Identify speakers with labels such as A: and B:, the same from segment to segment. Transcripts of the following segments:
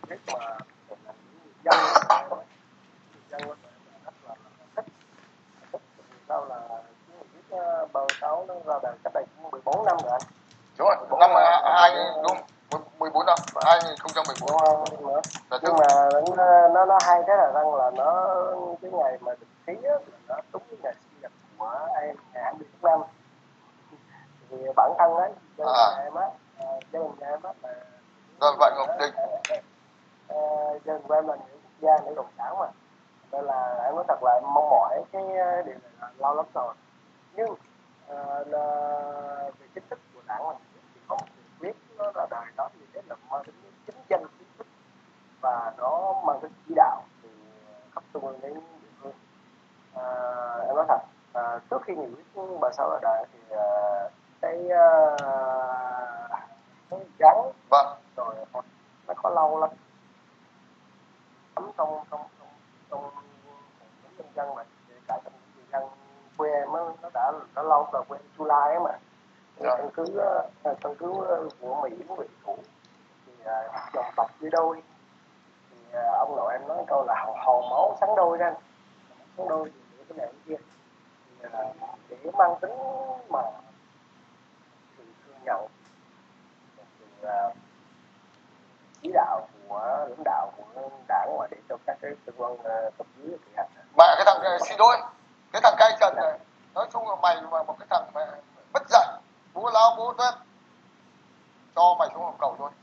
A: viết mà mình là những người dân người dân của tụi em là rất là thích thích sao là cái nghị quyết 36 nó ra đời cách đây cũng 14 năm rồi anh.
B: Đúng rồi, năm hai đúng 14 năm 2014.
A: Nhưng mà nó hay thế là rằng là nó cái ngày mà được ký á, là nó đúng cái ngày sinh nhật của em ngày 20 tháng 5. Thì bản thân ấy gia đình nhà em á là
B: rồi vậy Ngọc Định
A: gia đình của em là nữ quốc gia nữ cộng sản mà, nên là em nói thật là em mong mỏi cái điều này là lâu lắm rồi, nhưng là về chính thức của đảng là thì không biết nó ra đời đó như thế là mang tính chính danh chính thức và nó mang tính chỉ đạo từ cấp trung ương đến địa phương. Em nói thật trước khi nghị quyết 36 ra đời thì cái gắn rồi nó có lâu lắm trong nhân dân mà cả trong người dân quê em nó đã lâu rồi, quê Chu Lai ấy mà căn cứ của Mỹ về thủ thì dòng tộc dưới đôi thì ông nội em nói câu là hòn máu sắn đôi ra sắn đôi thì cái này cái kia thì để mang tính mà sự thừa nhận sự chỉ đạo của lãnh đạo của đảng và để cho các cái cơ quan cấp dưới thực hành.
B: Mà cái thằng xin lỗi, cái thằng cai trần này nói chung là mày mà một cái thằng mà mất dạy bố lao bố tuét cho mày xuống hầm cầu thôi.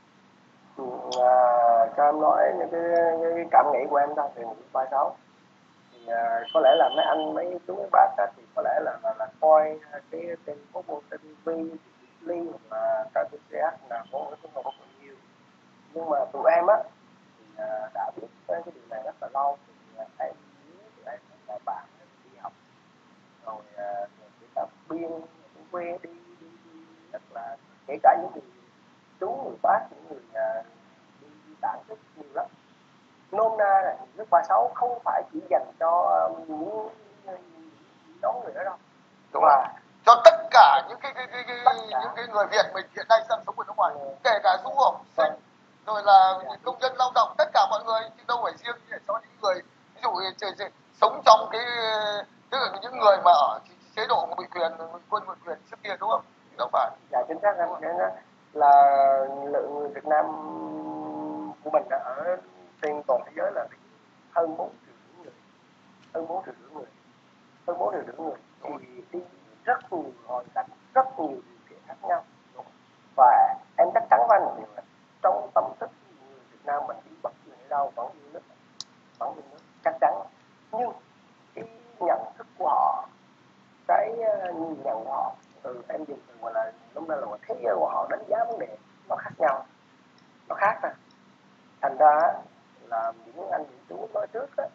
A: Cho em nói những cái cảm nghĩ của em thôi thì 36 thì có lẽ là mấy chú mấy bác thì có lẽ là coi cái tên có một tên vi ly hoặc là KBCH là có không có nhiều, nhưng mà tụi em á thì đã biết cái điều này rất là lâu. Thì em nhớ tụi em là bạn đi học rồi kể cả biên quê đi rất là kể cả những người chú người bác những người đi tản rất nhiều lắm. Nôm na là nước 36 không phải chỉ dành cho những nhóm người đó đâu.
B: Đúng rồi. Cho tất cả những cái người Việt mình hiện nay đang sống ở nước ngoài, kể cả du học sinh rồi là công nhân lao động, tất cả mọi người chứ đâu phải riêng để cho những người ví dụ sống trong cái tức là những người mà ở chế độ ngụy quyền quân ngụy quyền trước kia, đúng không? Đâu phải.
A: Dạ chính xác anh, là lượng người Việt Nam của mình ở trên toàn thế giới là hơn 4 triệu người, hơn 4 triệu rưỡi người thì đi rất nhiều hoàn cảnh, rất nhiều điều kiện khác nhau. Và em chắc chắn với anh một điều là trong tâm thức người Việt Nam mình đi bất kỳ ở đâu vẫn yêu nước, chắc chắn. Nhưng cái nhận thức của họ, cái nhìn nhận của họ, em dùng từ gọi là lúc đó là thế giới của họ đánh giá vấn đề nó khác nhau, nó khác ra. Thành ra là những anh những chú nói trước đó,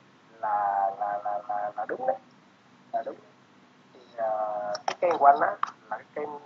A: là đúng đấy, là đúng. Thì cái kênh của anh á là cái kênh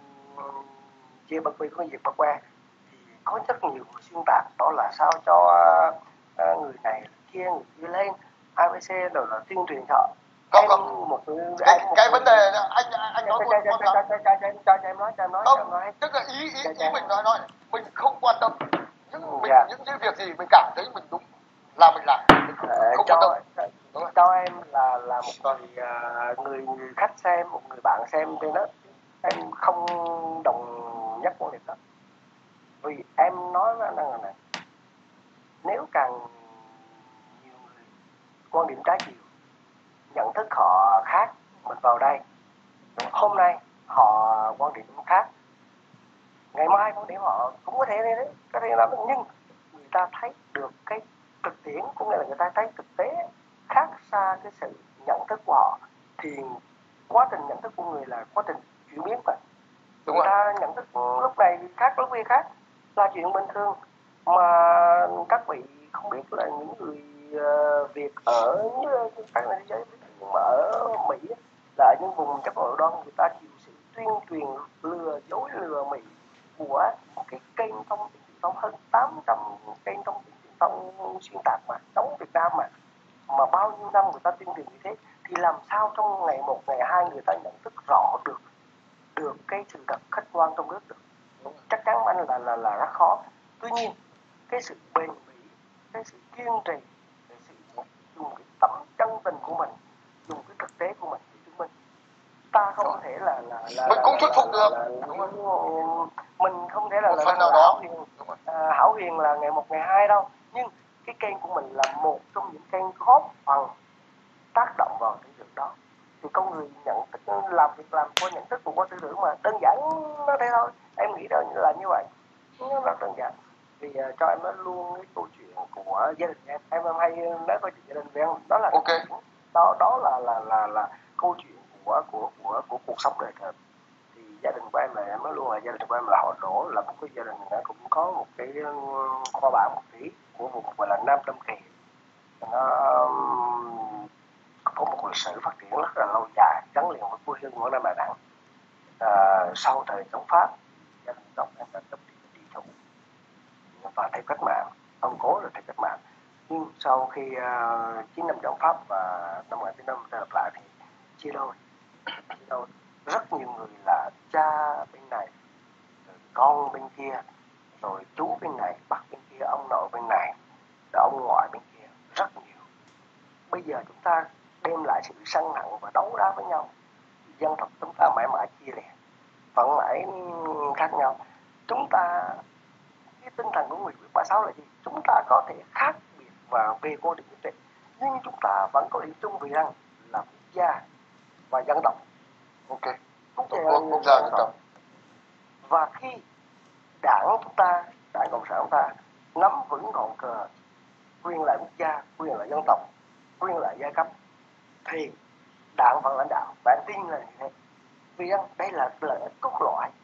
A: chia bất quy có việc bất qua thì có rất nhiều người xuyên tạc đó là sao cho người này kia người kia lên ABC rồi là tuyên truyền họ
B: không
A: một
B: cái vấn đề anh nói
A: cho em nói
B: tức là ý mình nói mình không quan tâm những cái việc gì mình cảm thấy mình đúng là mình làm, không quan tâm.
A: Cho em là một người khách xem, một người bạn xem trên đó, em không đồng nhất quan điểm đó, vì em nói với anh rằng là nếu càng nhiều người quan điểm trái chiều, nhận thức họ khác, mình vào đây hôm nay họ quan điểm khác, ngày mai quan điểm họ cũng có thể làm, nhưng người ta thấy được cái thực tiễn, cũng nghĩa là người ta thấy thực tế khác xa cái sự nhận thức của họ, thì quá trình nhận thức của người là quá trình chuyển biến mà. Người ta nhận thức lúc này khác lúc kia khác là chuyện bình thường, mà các vị không biết là những người Việt ở các nơi thế giới, nhưng mà ở Mỹ là ở những vùng chấp hội đoan, người ta chịu sự tuyên truyền lừa dối lừa Mỹ của một cái kênh thông tin truyền thông, hơn 800 kênh thông tin truyền thông xuyên tạc mà chống Việt Nam mà bao nhiêu năm người ta tuyên truyền như thế, thì làm sao trong ngày một ngày hai người ta nhận thức rõ được cái sự thật khách quan trong nước được? Chắc chắn anh là rất khó. Tuy nhiên cái sự bền bỉ, cái sự kiên trì, cái sự dùng cái tấm chân tình của mình, dùng cái thực tế của mình để chứng minh. Ta không thể là
B: mình cũng thuyết phục được,
A: mình không thể là
B: một phần nào đó
A: hảo huyền là ngày một ngày hai đâu, nhưng cái kênh của mình là một trong những kênh góp phần tác động vào tư tưởng đó. Thì con người nhận thức, làm việc làm qua nhận thức của tư tưởng mà, đơn giản nó thế thôi. Em nghĩ là như vậy, nó rất đơn giản. Vì cho em nói luôn cái câu chuyện của gia đình em hay nói câu chuyện gia đình với em, đó là
B: okay.
A: đó là câu chuyện của cuộc sống đời thường. Thì gia đình của em là em nói luôn là gia đình của em là họ Đỗ, là một cái gia đình nó cũng có một cái kho báu một tí của vùng gọi là Nam Tâm Kỳ. Nó có một lịch sử phát triển rất là lâu dài gắn liền với quê hương Quảng Nam Đà Nẵng. Sau thời chống Pháp, gia đình ông em đã chấp đi thủ và theo cách mạng, ông cố là theo cách mạng. Nhưng sau khi 9 năm chống Pháp và năm 1950 lập lại thì chia đôi. Rất nhiều người là cha bên này, con bên kia, rồi chú bên này, bác bên kia, ông nội bên này, rồi ông ngoại bên kia, rất nhiều. Bây giờ chúng ta đem lại sự sân hận và đấu đá với nhau, dân tộc chúng ta mãi mãi chia rẽ, vẫn mãi khác nhau. Chúng ta, cái tinh thần của Nghị quyết 36 là gì? Chúng ta có thể khác biệt và về quan điểm chính trị, nhưng chúng ta vẫn có điểm chung vì rằng là quốc gia và dân tộc.
B: Ok.
A: Quốc gia dân tộc. Và khi đảng chúng ta, đảng cộng sản chúng ta nắm vững ngọn cờ quyền lại quốc gia, quyền lại dân tộc, quyền lại giai cấp, thì đảng vẫn lãnh đạo. Bạn tin là như thế, vì đây là lợi ích cốt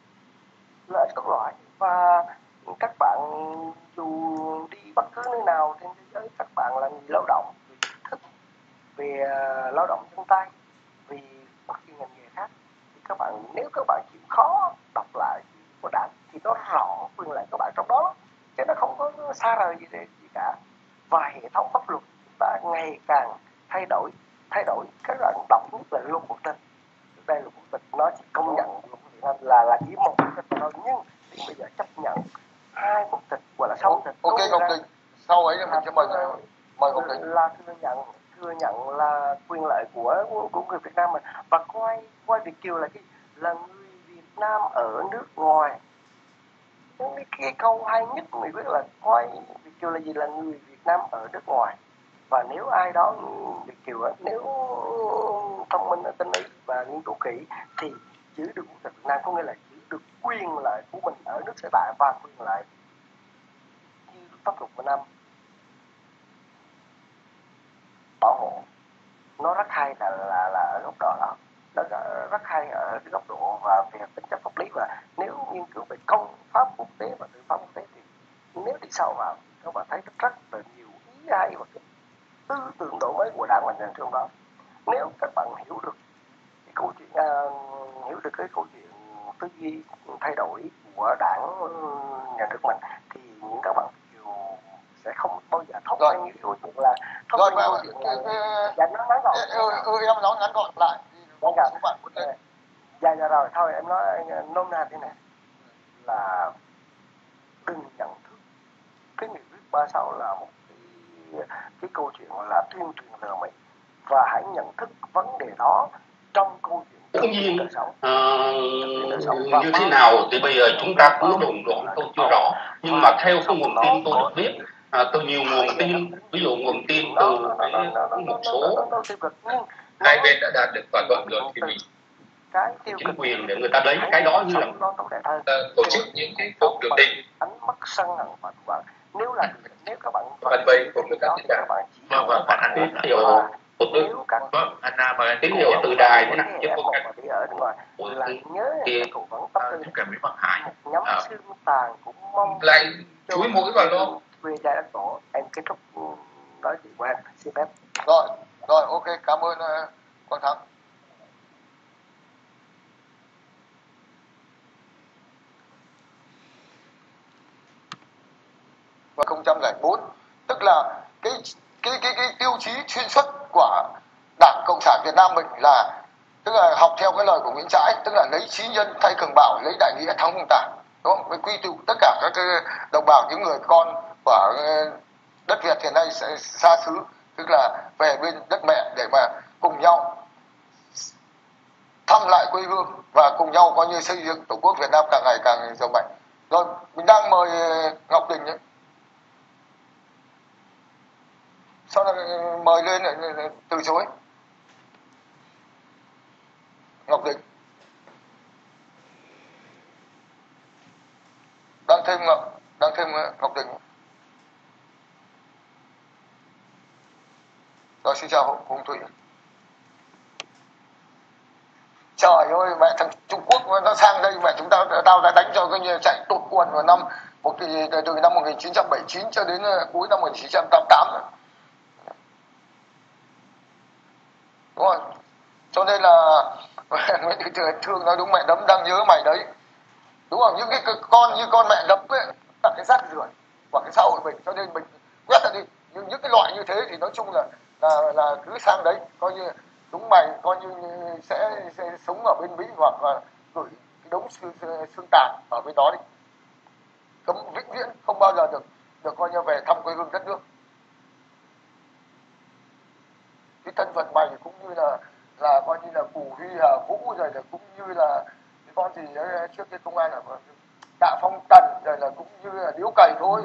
A: lõi. Và các bạn dù đi bất cứ nơi nào trên thế giới, các bạn là người lao động, người thức về lao động chân tay, vì bất kỳ ngành nghề khác, thì các bạn, nếu các bạn chịu khó đọc lại của đảng thì nó rõ quyền lợi các bạn trong đó, chứ nó không có xa rời gì cả. Và hệ thống pháp luật chúng ta ngày càng thay đổi. Các bạn đọc nhất là luật quốc tịch. Đây luật quốc tịch nó chỉ công nhận là chỉ một quốc tịch thôi, nhưng thì bây giờ chấp nhận hai quốc tịch gọi là sáu quốc tịch.
B: Ok Ngọc Đình, sau ấy mình sẽ mời Ngọc Đình
A: là thừa nhận là quyền lợi của người Việt Nam mình, và coi Việt kiều là gì, là người Việt Nam ở nước ngoài. Cái câu hay nhất mình biết là coi Việt kiều là gì, là người Việt Nam ở nước ngoài. Và nếu ai đó Việt kiều nếu thông minh, tinh ý và nghiên cứu kỹ thì giữ được quốc tịch Việt Nam, có nghĩa là giữ được quyền lợi của mình ở nước sở tại và quyền lợi như pháp luật Việt Nam bảo hộ. Nó rất hay là ở góc độ đó, nó rất hay ở cái góc độ và về tính chất pháp lý. Và nếu nghiên cứu về công pháp quốc tế và tư pháp quốc tế thì nếu đi sâu vào các bạn thấy rất là nhiều ý hay và cái tư tưởng đổi mới của đảng và nhà nước trong đó. Nếu các bạn hiểu được cái câu chuyện tư duy thay đổi của đảng nhà nước mình, thì những các bạn sẽ không bao giờ thốt lên những câu chuyện là
B: rồi mà
A: nó ngắn gọn.
B: Em nói ngắn gọn lại
A: Dạ rồi, thôi em nói nôm na thế này, là đừng nhận thức cái nghị quyết 36 là một cái câu chuyện là tuyên truyền lừa mình, và hãy nhận thức vấn đề đó trong câu chuyện
C: tất nhiên như thế nào thì bây giờ chúng ta cũng đồn đoán tôi chưa rõ, nhưng mà theo cái nguồn tin tôi được biết từ nhiều nguồn tin, ví dụ nguồn tin từ một số hai bên đã đạt được thỏa thuận rồi thì mình chính quyền để người ta lấy cái đó như là tổ chức những cái cuộc biểu tình
A: nếu các bạn
C: phần bày của người ta thì đã phản ánh tín hiệu tín hiệu từ đài thế này chứ không phải thì
B: cảm thấy bằng hại
C: lại chúi mũi vào luôn.
A: Em kết thúc nói chuyện của em, xin phép.
B: Rồi ok, cảm ơn Quang Thắng. Và 2004, tức là cái tiêu chí xuyên suốt của Đảng Cộng sản Việt Nam mình là tức là học theo cái lời của Nguyễn Trãi, tức là lấy trí nhân thay cường bạo, lấy đại nghĩa thắng hùng tàn, đúng không? Với quy tụ tất cả các đồng bào, những người con của đất Việt hiện nay sẽ xa xứ, tức là về bên đất mẹ để mà cùng nhau thăm lại quê hương và cùng nhau coi như xây dựng Tổ quốc Việt Nam càng ngày càng giàu mạnh. Rồi mình đang mời Ngọc Tình ấy. Sau đó mời lên từ chối. Ngọc Tình đang thêm Ngọc Tình. Rồi xin chào Hùng Thủy. Trời ơi, mẹ thằng Trung Quốc nó sang đây mẹ tao đã đánh cho coi như chạy tụt quần vào từ năm 1979 cho đến cuối năm 1988 rồi. Đúng rồi. Cho nên là Nguyễn Thị Thương nói đúng, mẹ đấm đang nhớ mày đấy. Đúng không? Những cái con như con mẹ đấm ấy là cái rác rưởi của cái xã hội mình, cho nên mình quét ra đi. Nhưng những cái loại như thế thì nói chung là cứ sang đấy coi như chúng mày coi như sẽ sống ở bên Mỹ hoặc là gửi cái đống xương tàn ở bên đó đi, cấm vĩnh viễn không bao giờ được coi như về thăm quê hương đất nước. Cái thân phận mày cũng như là coi như là Cù Huy Hà Vũ, rồi là cũng như là cái con gì ấy, trước cái công an là Tạ Phong Tần, rồi là cũng như là Điếu Cày thôi.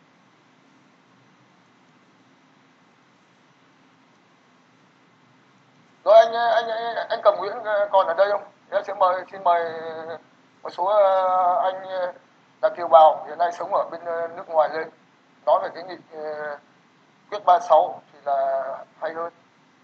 B: Rồi anh Cầm Nguyễn còn ở đây không? Em sẽ xin mời một số anh là kiều bào hiện nay sống ở bên nước ngoài lên nói về cái nghị quyết 36 thì là hay hơn.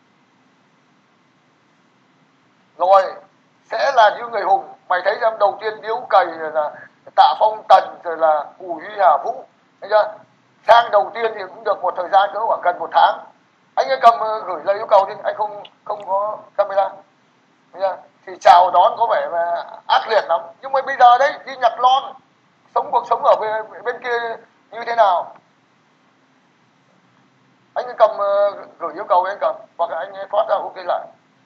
B: Rồi sẽ là những người hùng. Mày thấy em đầu tiên Điếu Cày, rồi là Tạ Phong Tần, rồi là Cù Huy Hà Vũ, thấy chưa? Sang đầu tiên thì cũng được một thời gian cỡ khoảng gần 1 tháng. Anh ấy cầm gửi lời yêu cầu đi, anh không có camera. Thấy chưa? Thì chào đón có vẻ là ác liệt lắm. Nhưng mà bây giờ đấy đi nhặt lon, cuộc sống ở bên kia như thế nào? Anh ấy cầm gửi yêu cầu anh cầm, hoặc là anh ấy thoát ra ok lại.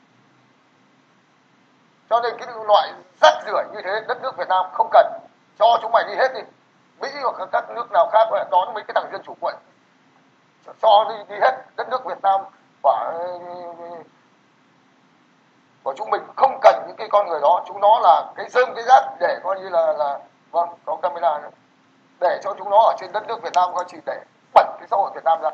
B: Cho nên cái loại rác rưởi như thế đất nước Việt Nam không cần, cho chúng mày đi hết đi. Mỹ hoặc các nước nào khác đón mấy cái thằng dân chủ quậy, cho đi hết. Đất nước Việt Nam của chúng mình không cần những cái con người đó. Chúng nó là cái rơm cái rác để coi như là vâng, có camera nữa, để cho chúng nó ở trên đất nước Việt Nam coi chỉ để bẩn cái xã hội Việt Nam ra.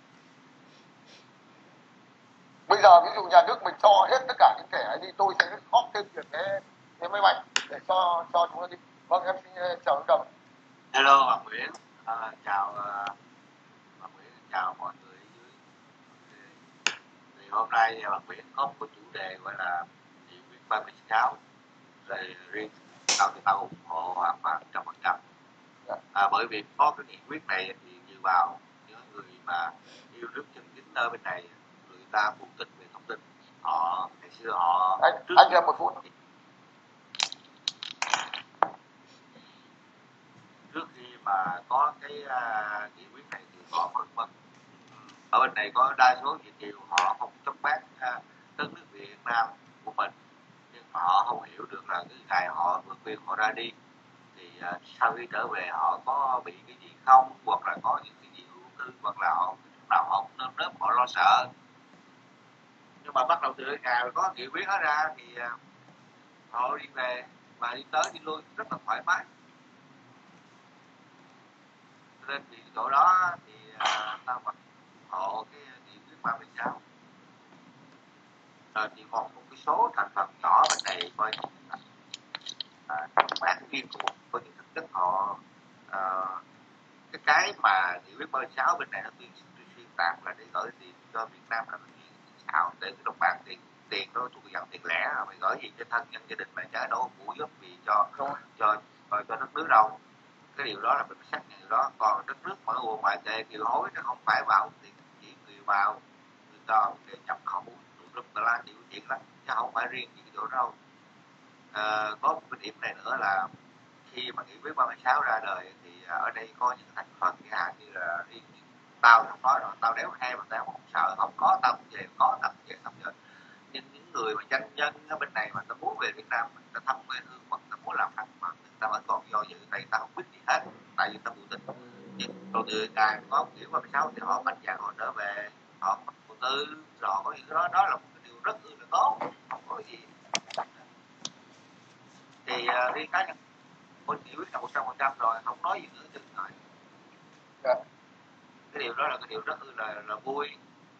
B: Bây giờ ví dụ nhà nước mình cho hết tất cả những kẻ ấy đi, tôi sẽ góp thêm tiền cái máy bay để cho chúng nó đi. Vâng, em xin chào anh Cầm.
D: Hello Hoàng Nguyễn, chào Hoàng Nguyễn, chào mọi người dưới. Thì hôm nay Hoàng Nguyễn có một chủ đề gọi là nghị quyết 36, rồi riêng tao ủng hộ hoàn toàn 100%. Bởi vì có cái nghị quyết này thì như vào những người mà yêu nước chân chính ở bên này, người ta phụ tình về thông tin, họ ngày xưa họ
B: anh cho một phút.
D: Trước khi mà có cái nghị quyết này thì có phân vân. Ở bên này có đa số Việt kiều họ không chống bác đất nước Việt Nam của mình, nhưng mà họ không hiểu được là cái ngày họ vượt biên họ ra đi thì sau khi trở về họ có bị cái gì không, hoặc là có những cái gì ưu tư, hoặc là họ nào họ cũng nơm nớp họ lo sợ. Nhưng mà bắt đầu từ ngày có nghị quyết đó ra thì họ đi về và đi tới đi lui rất là thoải mái. Nên thì chỗ đó thì tao ủng hộ cái nghị quyết 36. Rồi thì còn một cái số thành phần nhỏ bên này coi bản viên của coi những thực chất họ cái mà nghị quyết 36 bên này nó xuyên tạc là để gửi tiền cho Việt Nam là chuyện xạo, để cái đồng bạc tiền nó thuộc dạng tiền lẻ, mày gửi gì cho thân nhân gia đình mày chứ đâu phụ giúp gì cho đất nước đâu. Cái điều đó là mình xác nhận điều đó. Còn đất nước mở nguồn ngoại tệ kiều hối nó không phải vào tiền chỉ người vào người ta để nhập khẩu rất là nhiều chuyện lắm, chứ không phải riêng những chỗ đâu. Có một cái điểm này nữa là khi mà nghị quyết 36 ra đời thì ở đây có những thành phần chẳng hạn như là riêng tao không nói rồi, tao đéo hay mà tao không sợ, không có tao về, có tao về không giờ. Nhưng những người mà doanh nhân ở bên này mà tao muốn về Việt Nam, mình ta thăm quê hương, mà tao muốn làm ăn mà tao vẫn còn do dự, tại tao không biết gì hết, tại vì tao phụ tình. Rồi từ ngày có kiểu 36 thì họ mạnh dạn họ trở về, họ đầu tư, họ có những cái đó là một cái điều rất là tốt, không có gì. Thì riêng cá nhân mình chỉ quyết là 100% rồi, không nói gì nữa chừng rồi. Cái điều đó là cái điều rất là vui.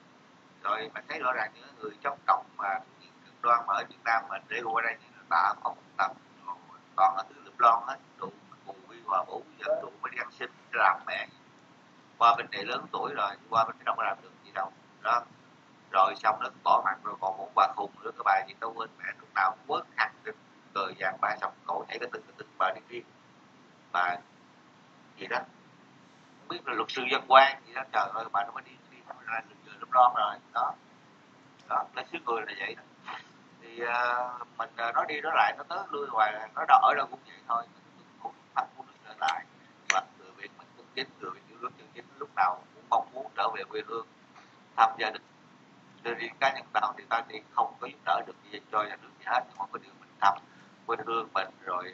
D: Rồi mình thấy rõ ràng những người chống cộng mà cực đoan mà ở Việt Nam mà để qua đây thì đã không tập, còn ở thứ Lụm Lon hết, đủ Bùi Vi Hòa Vũ giờ đủ mới đi ăn xin làm mẹ. Qua bên này lớn tuổi rồi, qua bên đâu có làm được gì đâu đó. Rồi xong nó bỏ mặt, rồi còn một bà khùng nữa, cái bài gì đâu quên mẹ, lúc nào cũng quất hẳn cái cờ vàng ba xong cổ nhảy cái từng bà đi riêng bà gì đó, không biết là luật sư dân quan gì đó, trời ơi bà nó mới đi ra Lụm Lon rồi đó. Đó lấy xứ người là vậy đó. Thì mình nói đi nói lại nó tới lui hoài, nó đỡ ở đâu cũng vậy thôi, cũng phát muốn trở lại. Và người Việt mình cũng chính, người Việt yêu nước chân chính lúc nào cũng mong muốn trở về quê hương thăm gia đình. Cho riêng cá nhân tao thì tao thì không có giúp đỡ được gì cho nhà nước gì hết, nhưng mà có điều mình thăm quê hương mình rồi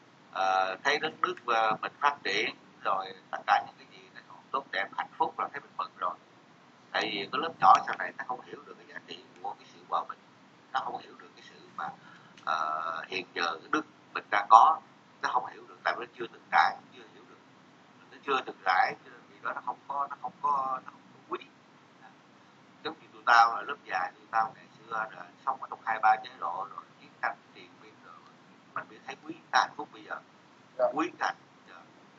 D: thấy đất nước mình phát triển, rồi tất cả những cái gì nó tốt đẹp hạnh phúc là thấy mình mừng rồi. Tại vì cái lớp nhỏ sau này nó không hiểu được cái giá trị của cái sự hòa bình, nó không hiểu được cái sự mà hiện giờ cái đức mình đang có, nó không hiểu được, tại vì nó chưa từng trải, chưa hiểu được, nó chưa từng trải, cho nên vì đó nó không có quý. Giống như tụi tao là lớp già, tụi tao ngày xưa là sống ở trong 2-3 chế độ rồi chiến tranh triền miên rồi, mình mới thấy quý cái hạnh phúc bây giờ, quý cái hạnh phúc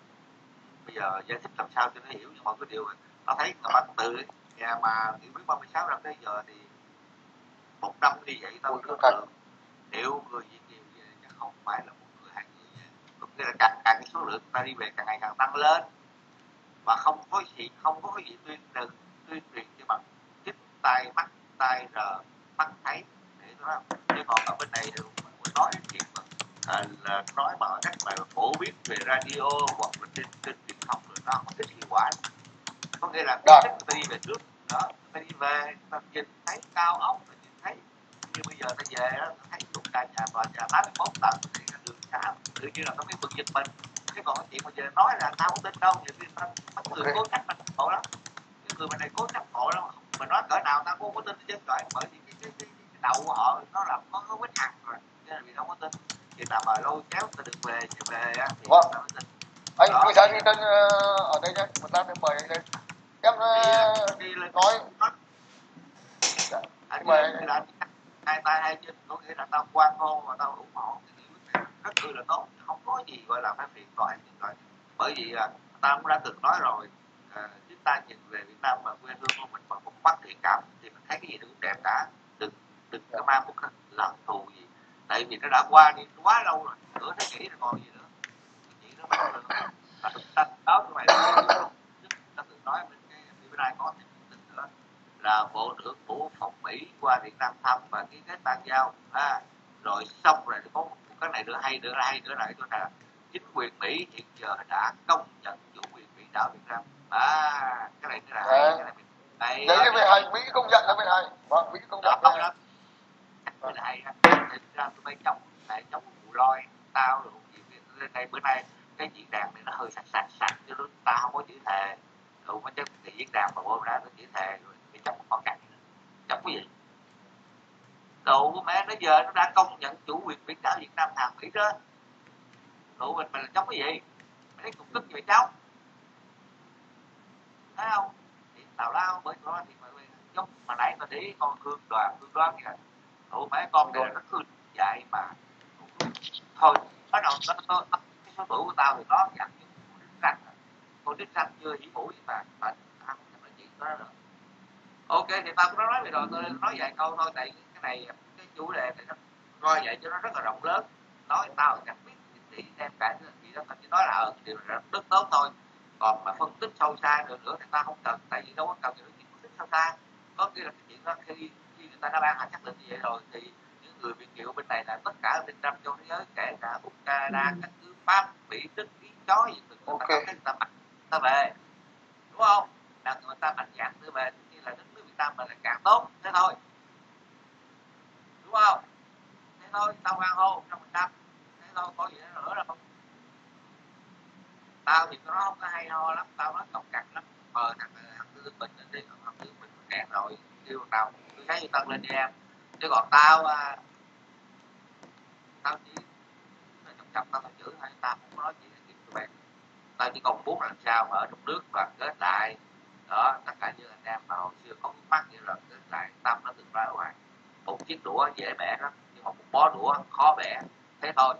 D: bây giờ giải thích làm sao cho nó hiểu. Nhưng mà cái điều nó thấy là bạn từ nhà mà nghị quyết 36 năm tới giờ thì một năm đi vậy tao ước lượng triệu người Việt kiều về chứ không phải là một người hai người về. Có nghĩa là càng cái số lượng ta đi về càng ngày càng tăng lên, và không có gì tuyên truyền cho bằng chích tay mắt tay rờ mắt thấy để đó. Chứ còn ở bên này thì nói đến chuyện mà là nói mà cách mà phổ biến về radio hoặc là trên truyền thông rồi nó không thích hiệu quả. Có nghĩa là thích người ta đi về trước đó, người ta đi về ta nhìn thấy cao ốc, ta nhìn thấy như bây giờ ta về đó, ta thấy tụi nhà 81 tầng thì đường xá tự nhiên là ta biết bực giật mình. Chứ còn cái chuyện mà giờ nói là tao không tin đâu, nhiều khi ta bắt người cố chấp mình khổ lắm, cái người bên này cố chấp khổ lắm, mình nói cỡ nào ta cũng có tin chứ, bởi vì cái đầu của họ nó là có vết hằn rồi, cho nên vì không có tin. Chuyện nào mà lôi kéo ta được về thì ta mới tin.
B: Anh cứ sáng đi tên ở đây nhé, một lát em mời anh lên. Em nói
D: anh là hai tay hai chân, có nghĩa là tao quan hô và tao ủng hộ cái nghị quyết này rất là tốt, không có gì gọi là phải phiền toái. Bởi vì tao cũng đã từng nói rồi, chúng ta nhìn về Việt Nam và quê hương của mình bằng một mắt thiện cảm thì mình thấy cái gì nó cũng đẹp cả, đừng có mang một cái hận thù gì, tại vì nó đã qua đi quá lâu rồi, nửa thế kỷ rồi còn gì nữa. Cái chuyện đó mình ta báo cho mày ta từng nói bên này có thêm tin nữa là bộ trưởng của phòng Mỹ qua Việt Nam thăm và ký kết bàn giao, rồi xong rồi có một cái này nữa hay nữa lại chỗ nào chính quyền Mỹ hiện giờ đã công nhận chủ quyền biển đảo Việt Nam. Cái này là hay, cái này
B: đấy mới hay, Mỹ công nhận là mới hay. Vâng, Mỹ công nhận
D: đó là hay đó. Ra tụi bay chống vụ lôi tao rồi gì lên đây bữa nay cái diễn đàn này nó hơi sạch cho nên ta không có chữ thề, rồi có cái diễn đàn mà bơm ra nó chữ thề rồi cái chống khó khăn chống cái gì đồ của mẹ nó giờ nó đã công nhận chủ quyền biển đảo Việt Nam thằng Mỹ đó, tụi mình là chống cái gì mày thấy cục tức gì mày chống, thấy không? Thì tào lao bởi đó thì mọi người chống mà nãy tao để con hương đoan kìa, tụi mấy con này nó hương dạy mà thôi bắt đầu nó cái số tuổi của tao thì nó dặn như con đít xanh chưa chỉ mũi mà không là chuyện đó nữa. Ok thì tao cũng nói về rồi, tôi nói vài câu thôi, tại cái này cái chủ đề này nó coi vậy cho nó rất là rộng lớn, nói tao chẳng biết thì xem cả gì đó, chỉ nói là điều rất tốt thôi, còn mà phân tích sâu xa nữa thì ta không cần, tại vì đâu có cần những chuyện phân tích sâu xa. Có nghĩa là cái chuyện đó khi người ta đã ban hành xác định như vậy rồi thì những người Việt kiều bên này là tất cả bên trong châu thế giới, kể cả Úc, Canada, các nước Pháp, Mỹ, Đức, Ý, chó gì người ta cảm thấy ta về, đúng không? Là người ta mạnh dạn đưa về như là đất nước Việt Nam mình là càng tốt, thế thôi, đúng không? Thế thôi, tao hoan hô 100%, thế thôi, có gì nữa đâu. Tao thì nó không có hay ho lắm, tao nói cọc cằn lắm. Thằng Tư Bình đi, thằng Tư Bình kẹt rồi, kêu nào tôi thấy Tân lên đi em, chứ còn tao chỉ chọc tao chửi hay tao không có nói chuyện với tụi bạn, tao chỉ còn muốn làm sao mà ở trong nước đoàn kết lại đó, tất cả những anh em mà hồi xưa có vướng mắc như là kết lại. Tâm nó từng nói hoài, một chiếc đũa dễ bẻ lắm nhưng mà một bó đũa khó bẻ, thế thôi.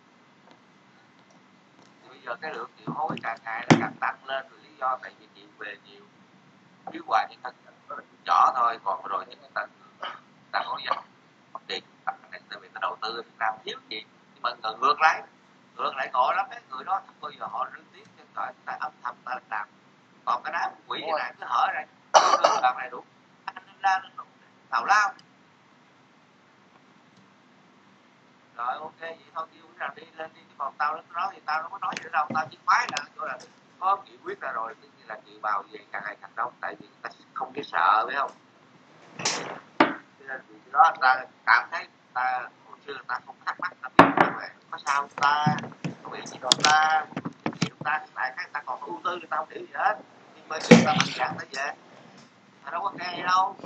D: Thì bây giờ cái lượng kiều hối càng ngày nó càng tăng lên, rồi lý do tại vì chịu về nhiều, chứ hoài những thân nhỏ thôi, còn rồi những cái ta có dành tiền tại vì ta đầu tư Việt Nam thiếu gì. Nhưng mà ngược lại ngộ lắm, cái người đó không bao giờ họ lên tiếng cho gọi ta âm thầm ta làm. Còn cái đám quỷ này cứ hở ra lần này đủ anh ra tào lao. Rồi ok vậy thôi, kêu nào đi lên đi, còn tao nói thì tao đâu có nói gì đâu, tao chỉ khoái là có nghị quyết ra rồi, tức là kiều bào về càng ngày càng đông, tại vì ta không cái sợ, phải không? Nên vì đó ta cảm thấy ta hồi xưa ta không thắc mắc, ta biết là có sao ta không biết gì, rồi ta lại cái ta còn ưu tư, người ta không hiểu gì hết, nhưng bây giờ ta mạnh dạn ta về, ta đâu có nghe gì đâu.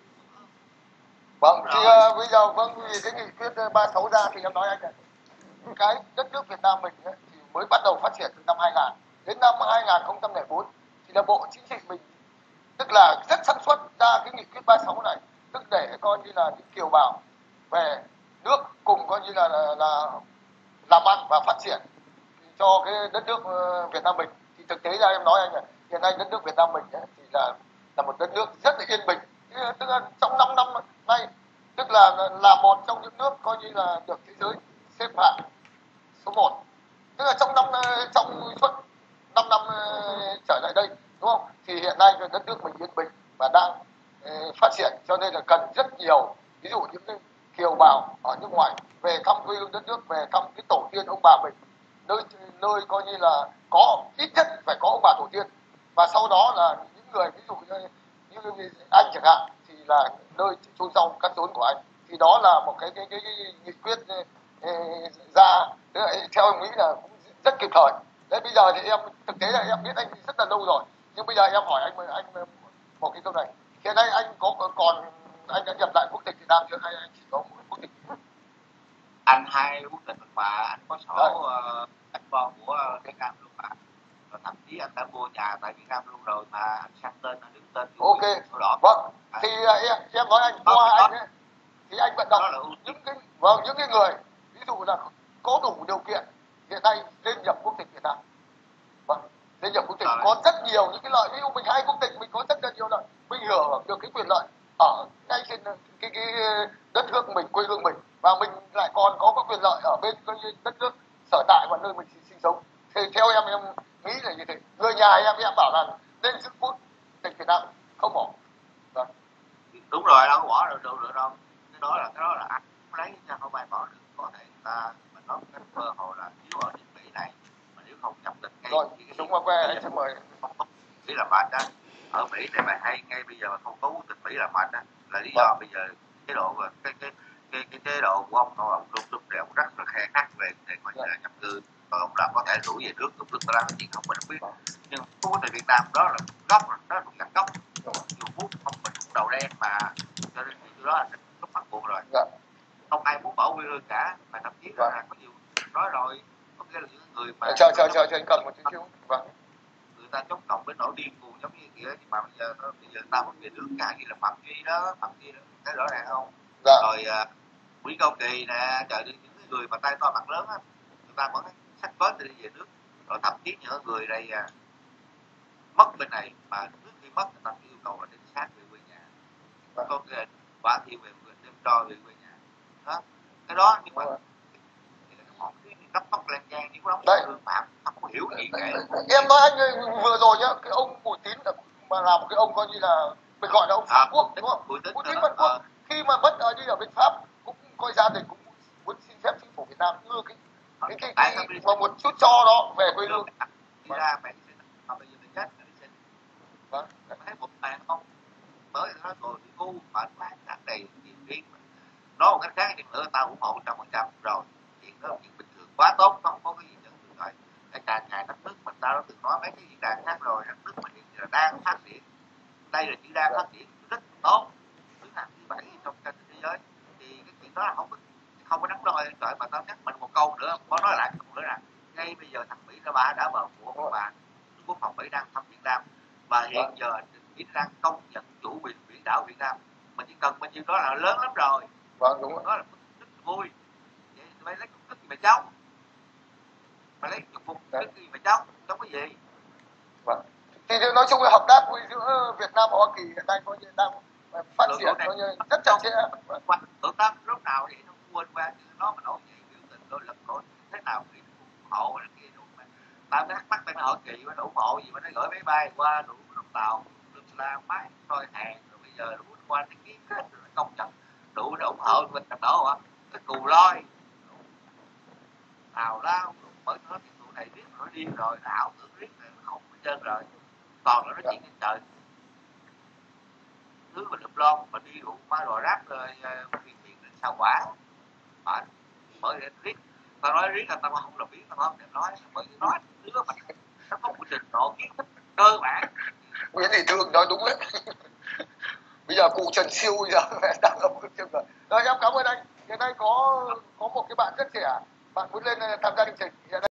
B: Vâng, thì bây giờ vì cái nghị quyết 36 ra thì em nói anh này, cái đất nước Việt Nam mình ấy, thì mới bắt đầu phát triển từ năm 2000 đến năm 2004 thì là Bộ Chính trị mình tức là rất sản xuất ra cái nghị quyết 36 này, tức để coi như là những kiều bào về nước cùng coi như là làm ăn và phát triển cho cái đất nước Việt Nam mình. Thì thực tế ra em nói anh này, hiện nay đất nước Việt Nam mình ấy, thì là một đất nước rất là yên bình, tức là trong 5 năm nay tức là một trong những nước coi như là được thế giới xếp hạng số 1, tức là trong suốt 5 năm trở lại đây, đúng không? Thì hiện nay đất nước mình yên bình và đang phát triển, cho nên là cần rất nhiều ví dụ những cái kiều bào ở nước ngoài về thăm quê hương đất nước, về thăm cái tổ tiên ông bà mình, nơi coi như là có ít nhất phải có ông bà tổ tiên, và sau đó là những người ví dụ như anh chẳng hạn thì là nơi chôn rau cắt rốn của anh, thì đó là một cái nghị quyết ra, theo em nghĩ là cũng rất kịp thời. Đấy, bây giờ thì em thực tế là em biết anh rất là lâu rồi, nhưng bây giờ em hỏi anh một cái câu này, hiện nay anh còn anh đã nhập lại quốc tịch Việt Nam chưa, hay anh chỉ có một quốc tịch?
D: Anh hai quốc tịch mà anh có sổ anh con của Việt Nam luôn mà, và thậm chí anh đã mua nhà tại Việt Nam luôn rồi mà anh sang tên, anh đứng tên
B: ok
D: sổ đỏ.
B: Vâng, thì em nói anh qua anh ấy, thì anh vận động những cái người ví dụ là có đủ điều kiện hiện nay lên nhập quốc tịch Việt Nam. Vâng, lên nhập quốc tịch có rất nhiều những cái lợi, ví dụ mình hai quốc tịch mình có rất là nhiều lợi, mình hưởng được cái quyền lợi ở ngay trên cái đất nước mình, quê hương mình, và mình lại còn có quyền lợi ở bên cái đất nước sở tại và nơi mình sinh sống. Thì theo em nghĩ là như thế. Người nhà em bảo là nên giữ quốc tịch Việt Nam, không bỏ. Vâng.
D: Đúng rồi, đâu có bỏ được đâu. Cái đó là anh lấy cho không ai bỏ được, có thể ta mình nói cái cơ hội là nếu ở nước Mỹ này mà nếu không nhập tịch ngay
B: rồi đúng qua que anh sẽ mời
D: Mỹ làm anh đó, ở Mỹ này mà hay ngay bây giờ mà không có quốc tịch Mỹ làm anh đó là lý do bây giờ chế độ cái chế độ của ông lúc này ông rất là khe khắt về coi như là nhập cư, còn ông làm có thể rủ về nước lúc ta làm chuyện không mình không biết, nhưng quốc tịch Việt Nam đó là gốc rồi, đó là một gốc, dù muốn không mình cũng đầu đen mà, cho nên cái đó là rất bắt buộc rồi. Không ai muốn bỏ quê hương cả, mà thậm chí là có nhiều nói rồi, có nghĩa là những người mà
B: chờ anh cầm một chút xíu. Vâng.
D: Người ta chống cộng đến nỗi điên cuồng giống như kia, nhưng mà bây giờ ta vẫn về nước cả như là Phạm Duy đó, thấy rõ ràng không? Rồi Nguyễn Cao Kỳ nè, trời đi, những người mà tay to mặt lớn á, người ta vẫn sách vớt đi về nước, rồi thậm chí những người đây mất bên này mà trước khi mất người ta yêu cầu là đến sát về quê nhà, có cái quả thiêu về đem cho về quê nhà đó, cái đó nhưng mà họ cứ cấp tốc lan trang như có đóng phạm không hiểu gì cả.
B: Em nói anh vừa rồi nhá, cái ông Bùi Tín mà là một cái ông coi như là mình gọi là ông Pháp quốc, đúng không? Bùi Tín Phật quốc khi mà mất ở đi ở bên Pháp cũng coi gia đình cũng muốn xin phép chính phủ Việt Nam đưa cái mà một chút cho đó về quê hương.
D: Đi ra mẹ mà bây giờ mình chết đi xin. Vâng, thấy một bạn không mới nó rồi đi ngu mà bán cả đầy tiền riêng. Nói một cách khác thì nữa tao ủng hộ 100% rồi. Chuyện đó là chuyện bình thường quá tốt, không có cái gì nữa rồi. Cái càng ngày đất nước mình ta ta đã từng nói mấy cái diễn đàn khác rồi, đất nước mình hiện giờ đang phát triển, đây là chỉ đang phát triển rất tốt, đứng hàng thứ 7 trong trên thế giới, thì cái chuyện đó là không có đáng lo. Trời, mà tao nhắc mình một câu nữa, có nói lại một câu nữa là ngay bây giờ thằng Mỹ đã bờ của bà quốc phòng Mỹ đang thăm Việt Nam, và hiện giờ Mỹ đang công nhận chủ quyền biển đảo Việt Nam, mà chỉ cần bao nhiêu đó là lớn lắm rồi.
B: Vâng, đúng rồi.
D: Đó là rất vui. Vậy mày lấy cái gì mà chống? Mày lấy cái gì mà chống cái gì?
B: Vâng. Thì nói chung là hợp tác giữa Việt Nam và Hoa Kỳ hiện nay coi như đang phát triển coi như rất chặt chẽ.
D: Hợp tác lúc nào vậy nó quên qua, nó mà nổi dậy biểu tình đôi lật đổ thế nào thì ủng hộ này kia đủ mà. Tao mới thắc mắc bên Hoa Kỳ nó ủng hộ gì mà nó gửi máy bay qua đủ đồng tàu, được la máy coi hàng, rồi bây giờ đủ qua cái ký kết rồi công nhận đủ để ủng hộ mình làm đổ hả? Cái cù loi nào lao bởi nó cái tụi này biết nó điên rồi, nó ảo tưởng riết rồi, nó khùng hết trơn rồi, còn nó nói chuyện trên trời thứ mà lụm lon mà đi đủ ba rồi ráp rồi phiền đến sao quả bởi để riết tao nói riết là tao không làm biết, tao không thèm nói, bởi vì nói đứa mà nó có một trình độ kiến thức cơ bản.
B: Nguyễn Thị Thương nói đúng đấy. Bây giờ cụ Trần Siêu bây giờ đang ở một trường rồi. Rồi em cảm ơn anh. Hiện nay có một cái bạn rất trẻ, bạn muốn lên tham gia chương trình.